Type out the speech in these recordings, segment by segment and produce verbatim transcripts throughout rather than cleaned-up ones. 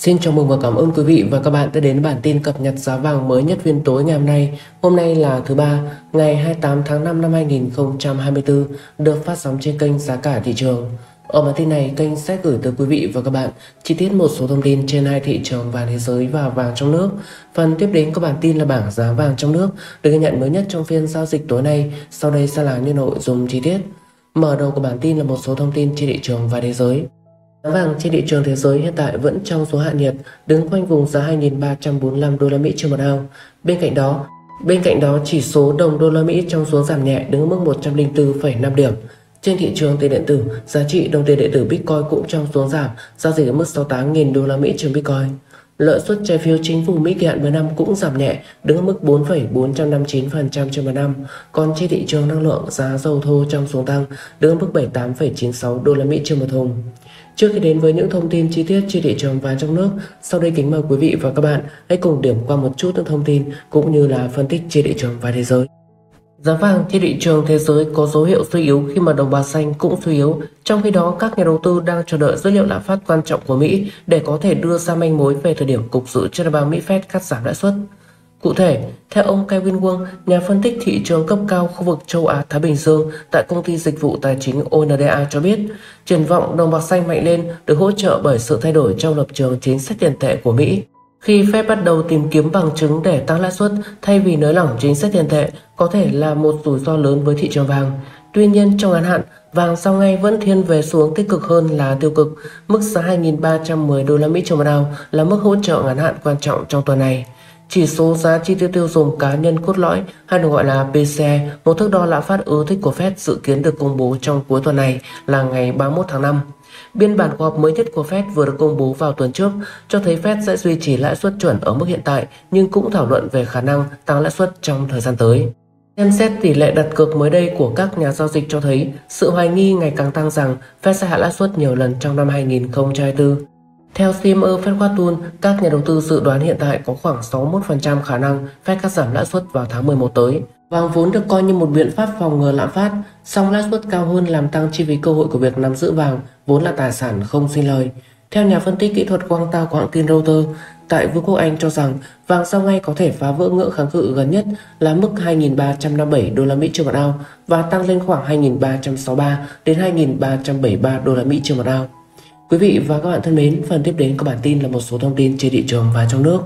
Xin chào mừng và cảm ơn quý vị và các bạn đã đến bản tin cập nhật giá vàng mới nhất phiên tối ngày hôm nay. Hôm nay là thứ ba, ngày hai mươi tám tháng năm năm hai nghìn không trăm hai mươi tư, được phát sóng trên kênh Giá cả thị trường. Ở bản tin này, kênh sẽ gửi tới quý vị và các bạn chi tiết một số thông tin trên hai thị trường vàng thế giới và vàng trong nước. Phần tiếp đến có bản tin là bảng giá vàng trong nước được ghi nhận mới nhất trong phiên giao dịch tối nay. Sau đây sẽ là những nội dung chi tiết. Mở đầu của bản tin là một số thông tin trên thị trường và thế giới. Giá vàng trên thị trường thế giới hiện tại vẫn trong số hạ nhiệt, đứng quanh vùng giá hai nghìn ba trăm bốn mươi lăm đô la Mỹ trên một ounce. Bên cạnh đó, bên cạnh đó chỉ số đồng đô la Mỹ trong xuống giảm nhẹ, đứng ở mức một trăm lẻ bốn phẩy năm điểm. Trên thị trường tiền điện tử, giá trị đồng tiền điện tử Bitcoin cũng trong xuống giảm, giao dịch ở mức sáu mươi tám nghìn đô la Mỹ trên Bitcoin. Lợi suất trái phiếu chính phủ Mỹ kỳ hạn mười năm cũng giảm nhẹ, đứng ở mức bốn phẩy bốn trăm năm mươi chín phần trăm trên một năm. Còn trên thị trường năng lượng, giá dầu thô trong xuống tăng, đứng ở mức bảy mươi tám phẩy chín mươi sáu đô la Mỹ trên một thùng. Trước khi đến với những thông tin chi tiết trên thị trường vàng trong nước, sau đây kính mời quý vị và các bạn hãy cùng điểm qua một chút những thông tin cũng như là phân tích trên thị trường và thế giới. Giá vàng trên thị trường thế giới có dấu hiệu suy yếu khi mà đồng bạc xanh cũng suy yếu. Trong khi đó, các nhà đầu tư đang chờ đợi dữ liệu lạm phát quan trọng của Mỹ để có thể đưa ra manh mối về thời điểm Cục Dự trữ Liên bang Mỹ Fed cắt giảm lãi suất. Cụ thể, theo ông Kevin Wang, nhà phân tích thị trường cấp cao khu vực châu Á Thái Bình Dương tại công ty dịch vụ tài chính O N D A cho biết, triển vọng đồng bạc xanh mạnh lên được hỗ trợ bởi sự thay đổi trong lập trường chính sách tiền tệ của Mỹ. Khi Fed bắt đầu tìm kiếm bằng chứng để tăng lãi suất thay vì nới lỏng chính sách tiền tệ có thể là một rủi ro lớn với thị trường vàng. Tuy nhiên, trong ngắn hạn, vàng sau ngay vẫn thiên về xuống tích cực hơn là tiêu cực. Mức giá hai nghìn ba trăm mười đô la Mỹ trên một ounce là mức hỗ trợ ngắn hạn quan trọng trong tuần này. Chỉ số giá chi tiêu tiêu dùng cá nhân cốt lõi hay được gọi là P C E, một thước đo lạm phát ưa thích của Fed, dự kiến được công bố trong cuối tuần này là ngày ba mươi mốt tháng năm. Biên bản cuộc họp mới nhất của Fed vừa được công bố vào tuần trước cho thấy Fed sẽ duy trì lãi suất chuẩn ở mức hiện tại nhưng cũng thảo luận về khả năng tăng lãi suất trong thời gian tới. Xem xét tỷ lệ đặt cược mới đây của các nhà giao dịch cho thấy sự hoài nghi ngày càng tăng rằng Fed sẽ hạ lãi suất nhiều lần trong năm hai nghìn không trăm hai mươi tư. Theo xê em e Fed Watson, các nhà đầu tư dự đoán hiện tại có khoảng sáu mươi mốt phần trăm khả năng Fed cắt giảm lãi suất vào tháng mười một tới. Vàng vốn được coi như một biện pháp phòng ngừa lạm phát, song lãi suất cao hơn làm tăng chi phí cơ hội của việc nắm giữ vàng, vốn là tài sản không sinh lời. Theo nhà phân tích kỹ thuật Quang Tao của hãng tin Reuters, tại Vương quốc Anh cho rằng vàng sau ngay có thể phá vỡ ngưỡng kháng cự gần nhất là mức hai nghìn ba trăm năm mươi bảy đô la Mỹ trên một ounce và tăng lên khoảng hai nghìn ba trăm sáu mươi ba đến hai nghìn ba trăm bảy mươi ba đô la Mỹ trên một ounce. Quý vị và các bạn thân mến, phần tiếp đến của bản tin là một số thông tin trên thị trường và trong nước.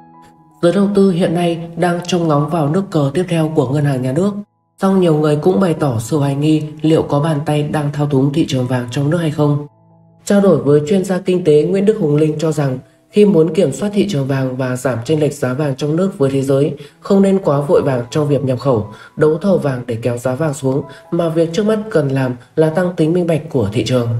Giới đầu tư hiện nay đang trông ngóng vào nước cờ tiếp theo của ngân hàng nhà nước. Song nhiều người cũng bày tỏ sự hoài nghi liệu có bàn tay đang thao túng thị trường vàng trong nước hay không. Trao đổi với chuyên gia kinh tế Nguyễn Đức Hùng Linh cho rằng khi muốn kiểm soát thị trường vàng và giảm chênh lệch giá vàng trong nước với thế giới, không nên quá vội vàng trong việc nhập khẩu, đấu thầu vàng để kéo giá vàng xuống, mà việc trước mắt cần làm là tăng tính minh bạch của thị trường.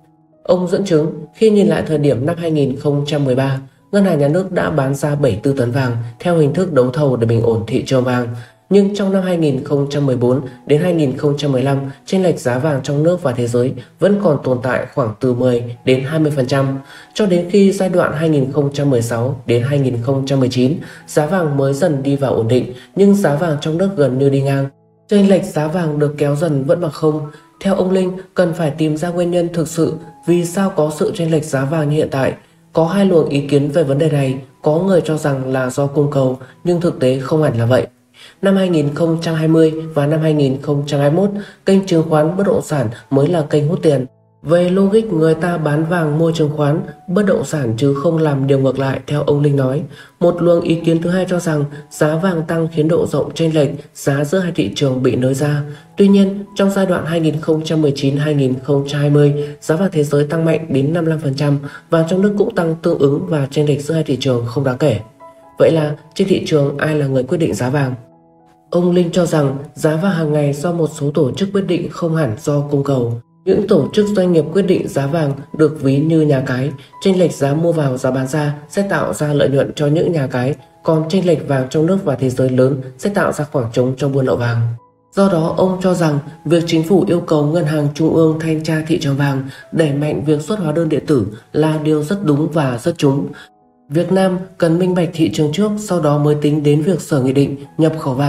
Ông dẫn chứng khi nhìn lại thời điểm năm hai nghìn không trăm mười ba, Ngân hàng Nhà nước đã bán ra bảy mươi tư tấn vàng theo hình thức đấu thầu để bình ổn thị trường vàng. Nhưng trong năm hai nghìn không trăm mười bốn đến hai nghìn không trăm mười lăm, chênh lệch giá vàng trong nước và thế giới vẫn còn tồn tại khoảng từ mười đến hai mươi phần trăm, cho đến khi giai đoạn hai nghìn không trăm mười sáu đến hai nghìn không trăm mười chín, giá vàng mới dần đi vào ổn định, nhưng giá vàng trong nước gần như đi ngang. Chênh lệch giá vàng được kéo dần vẫn bằng không. Theo ông Linh, cần phải tìm ra nguyên nhân thực sự vì sao có sự chênh lệch giá vàng như hiện tại. Có hai luồng ý kiến về vấn đề này, có người cho rằng là do cung cầu, nhưng thực tế không hẳn là vậy. Năm hai nghìn không trăm hai mươi và năm hai nghìn không trăm hai mươi mốt, kênh chứng khoán bất động sản mới là kênh hút tiền. Về logic, người ta bán vàng mua chứng khoán, bất động sản chứ không làm điều ngược lại, theo ông Linh nói. Một luồng ý kiến thứ hai cho rằng giá vàng tăng khiến độ rộng chênh lệch giá giữa hai thị trường bị nới ra. Tuy nhiên, trong giai đoạn hai nghìn không trăm mười chín đến hai nghìn không trăm hai mươi, giá vàng thế giới tăng mạnh đến năm mươi lăm phần trăm, vàng trong nước cũng tăng tương ứng và chênh lệch giữa hai thị trường không đáng kể. Vậy là trên thị trường ai là người quyết định giá vàng? Ông Linh cho rằng giá vàng hàng ngày do một số tổ chức quyết định, không hẳn do cung cầu. Những tổ chức doanh nghiệp quyết định giá vàng được ví như nhà cái, chênh lệch giá mua vào giá bán ra sẽ tạo ra lợi nhuận cho những nhà cái, còn chênh lệch vàng trong nước và thế giới lớn sẽ tạo ra khoảng trống cho buôn lậu vàng. Do đó, ông cho rằng việc chính phủ yêu cầu Ngân hàng Trung ương thanh tra thị trường vàng, đẩy mạnh việc xuất hóa đơn điện tử là điều rất đúng và rất trúng. Việt Nam cần minh bạch thị trường trước, sau đó mới tính đến việc sửa nghị định nhập khẩu vàng.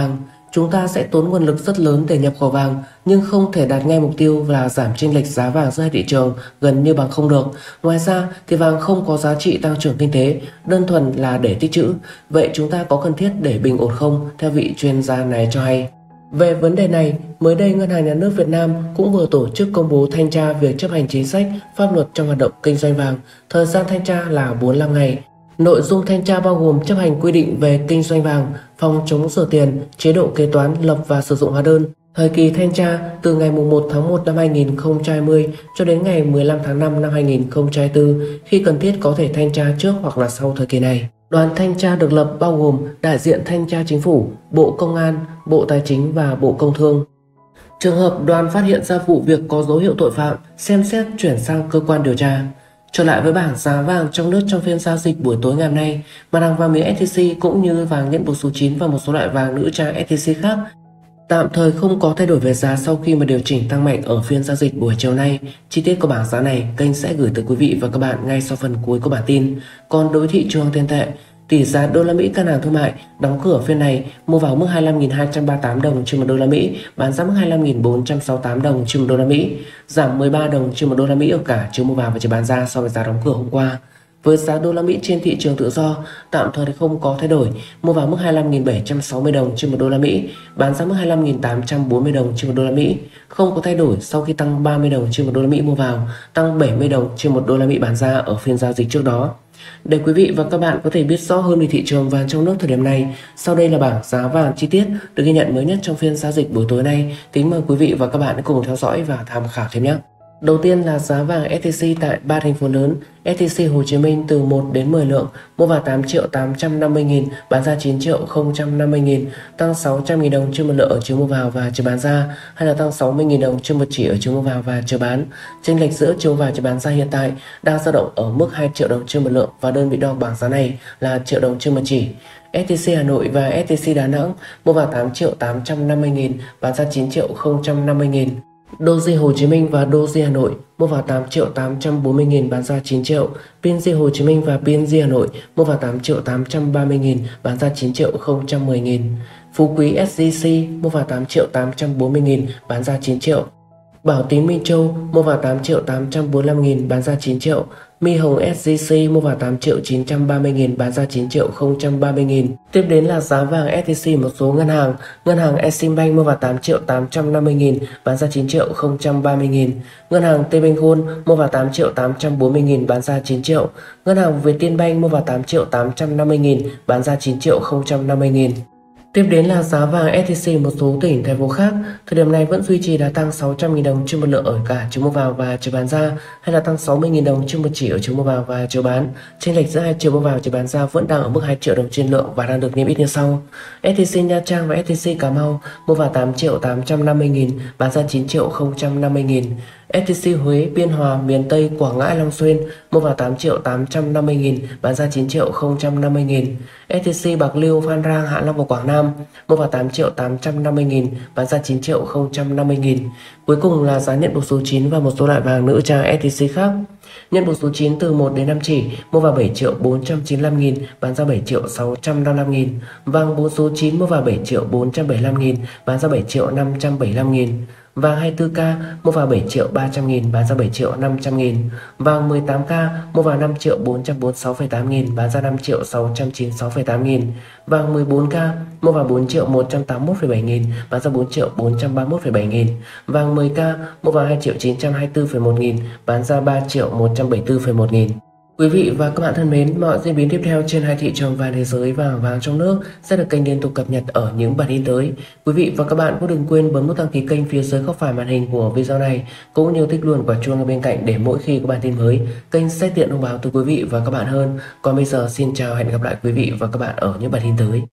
chúng ta sẽ tốn nguồn lực rất lớn để nhập khẩu vàng nhưng không thể đạt ngay mục tiêu là giảm chênh lệch giá vàng giữa hai thị trường gần như bằng không được. Ngoài ra thì vàng không có giá trị tăng trưởng kinh tế, đơn thuần là để tích trữ. Vậy chúng ta có cần thiết để bình ổn không? Theo vị chuyên gia này cho hay. Về vấn đề này, mới đây Ngân hàng Nhà nước Việt Nam cũng vừa tổ chức công bố thanh tra việc chấp hành chính sách, pháp luật trong hoạt động kinh doanh vàng. Thời gian thanh tra là bốn mươi lăm ngày. Nội dung thanh tra bao gồm chấp hành quy định về kinh doanh vàng, phòng chống rửa tiền, chế độ kế toán, lập và sử dụng hóa đơn. Thời kỳ thanh tra từ ngày mùng một tháng một năm hai nghìn không trăm hai mươi cho đến ngày mười lăm tháng năm năm hai nghìn không trăm hai mươi tư, khi cần thiết có thể thanh tra trước hoặc là sau thời kỳ này. Đoàn thanh tra được lập bao gồm đại diện thanh tra chính phủ, Bộ Công an, Bộ Tài chính và Bộ Công Thương. Trường hợp đoàn phát hiện ra vụ việc có dấu hiệu tội phạm, xem xét chuyển sang cơ quan điều tra. Trở lại với bảng giá vàng trong nước trong phiên giao dịch buổi tối ngày hôm nay, mặt hàng vàng miếng ét gi xê cũng như vàng nhẫn buộc số chín và một số loại vàng nữ trang ét gi xê khác tạm thời không có thay đổi về giá sau khi mà điều chỉnh tăng mạnh ở phiên giao dịch buổi chiều nay. Chi tiết của bảng giá này kênh sẽ gửi tới quý vị và các bạn ngay sau phần cuối của bản tin. Còn đối với thị trường tiền tệ, tỷ giá đô la Mỹ ngân hàng thương mại đóng cửa phiên này mua vào mức hai mươi lăm nghìn hai trăm ba mươi tám đồng trên một đô la Mỹ, bán ra mức hai mươi lăm nghìn bốn trăm sáu mươi tám đồng trên một đô la Mỹ, giảm mười ba đồng trên một đô la Mỹ ở cả chiều mua vào và chiều bán ra so với giá đóng cửa hôm qua. Với giá đô la Mỹ trên thị trường tự do tạm thời không có thay đổi, mua vào mức hai mươi lăm nghìn bảy trăm sáu mươi đồng trên một đô la Mỹ, bán ra mức hai mươi lăm nghìn tám trăm bốn mươi đồng trên một đô la Mỹ, không có thay đổi sau khi tăng ba mươi đồng trên một đô la Mỹ mua vào, tăng bảy mươi đồng trên một đô la Mỹ bán ra ở phiên giao dịch trước đó. Để quý vị và các bạn có thể biết rõ hơn về thị trường vàng trong nước thời điểm này, sau đây là bảng giá vàng chi tiết được ghi nhận mới nhất trong phiên giao dịch buổi tối nay. Kính mời quý vị và các bạn cùng theo dõi và tham khảo thêm nhé. Đầu tiên là giá vàng ét gi xê tại ba thành phố lớn. ét gi xê Hồ Chí Minh từ một đến mười lượng, mua vào tám triệu tám trăm năm mươi nghìn, bán ra chín triệu không trăm năm mươi nghìn, tăng sáu trăm nghìn đồng trên một lượng ở chiều mua vào và chiều bán ra, hay là tăng sáu mươi nghìn đồng trên một chỉ ở chiều mua vào và chiều bán. Chênh lệch giữa chiều vào chiều bán ra hiện tại đang dao động ở mức hai triệu đồng trên một lượng và đơn vị đo bảng giá này là triệu đồng trên một chỉ. ét gi xê Hà Nội và ét gi xê Đà Nẵng mua vào tám triệu tám trăm năm mươi nghìn, bán ra chín triệu không trăm năm mươi nghìn. Doji Hồ Chí Minh và Doji Hà Nội mua vào tám triệu tám trăm bốn mươi nghìn, bán ra chín triệu. pê en giê Hồ Chí Minh và pê en giê Hà Nội mua vào tám triệu tám trăm ba mươi nghìn, bán ra chín triệu không trăm mười nghìn. Phú Quý ét gi xê mua vào tám triệu tám trăm bốn mươi nghìn, bán ra chín triệu. Bảo Tín Minh Châu mua vào tám triệu tám trăm bốn mươi lăm nghìn, bán ra chín triệu. Mi Hồng ét gi xê mua vào tám triệu chín trăm ba mươi nghìn, bán ra chín triệu không trăm ba mươi nghìn. Tiếp đến là giá vàng ét gi xê một số ngân hàng. Ngân hàng Eximbank mua vào tám triệu tám trăm năm mươi nghìn, bán ra chín triệu không trăm ba mươi nghìn. Ngân hàng T-Bank mua vào tám triệu tám trăm bốn mươi nghìn, bán ra chín triệu. Ngân hàng Vietinbank mua vào tám triệu tám trăm năm mươi nghìn, bán ra chín triệu không trăm năm mươi nghìn. Tiếp đến là giá vàng ét gi xê một số tỉnh thành phố khác. Thời điểm này vẫn duy trì đà tăng sáu trăm nghìn đồng trên một lượng ở cả chiều mua vào và chiều bán ra, hay là tăng sáu mươi nghìn đồng trên một chỉ ở chiều mua vào và chiều bán. Chênh lệch giữa hai chiều mua vào và chiều bán ra vẫn đang ở mức hai triệu đồng trên lượng và đang được niêm yết như sau. ét gi xê Nha Trang và ét gi xê Cà Mau mua vào tám triệu tám trăm năm mươi nghìn, bán ra chín triệu không trăm năm mươi nghìn. ét gi xê Huế, Biên Hòa, miền Tây, Quảng Ngãi, Long Xuyên mua vào tám triệu tám trăm năm mươi nghìn, bán ra chín triệu không trăm năm mươi nghìn. ét gi xê Bạc Liêu, Phan Rang, Hạ Long và Quảng Nam mua vào tám triệu tám trăm năm mươi nghìn, bán ra chín triệu không trăm năm mươi nghìn. Cuối cùng là giá nhận buộc số chín và một số loại vàng nữ trang ét gi xê khác. Nhận buộc số chín từ một đến năm chỉ mua vào bảy triệu bốn trăm chín mươi lăm nghìn, bán ra bảy triệu sáu trăm năm mươi lăm nghìn. Vàng bốn số chín mua vào bảy triệu bốn trăm bảy mươi lăm nghìn, bán ra bảy triệu năm trăm bảy mươi lăm nghìn. Vàng hai mươi tư ca mua vào bảy triệu ba trăm nghìn, bán ra bảy triệu năm trăm nghìn. Vàng mười tám ca mua vào năm triệu bốn trăm bốn mươi sáu phẩy tám nghìn, bán ra năm triệu sáu trăm chín mươi sáu phẩy tám nghìn. Vàng mười bốn ca mua vào bốn triệu một trăm tám mươi mốt phẩy bảy nghìn, bán ra bốn triệu bốn trăm ba mươi mốt phẩy bảy nghìn. Vàng mười ca mua vào hai triệu chín trăm hai mươi tư phẩy một nghìn, bán ra ba triệu một trăm bảy mươi tư phẩy một nghìn. Quý vị và các bạn thân mến, mọi diễn biến tiếp theo trên hai thị trường vàng thế giới và vàng trong nước sẽ được kênh liên tục cập nhật ở những bản tin tới. Quý vị và các bạn cũng đừng quên bấm nút đăng ký kênh phía dưới góc phải màn hình của video này, cũng như thích luôn quả chuông ở bên cạnh để mỗi khi có bản tin mới, kênh sẽ tiện thông báo tới quý vị và các bạn hơn. Còn bây giờ xin chào, hẹn gặp lại quý vị và các bạn ở những bản tin tới.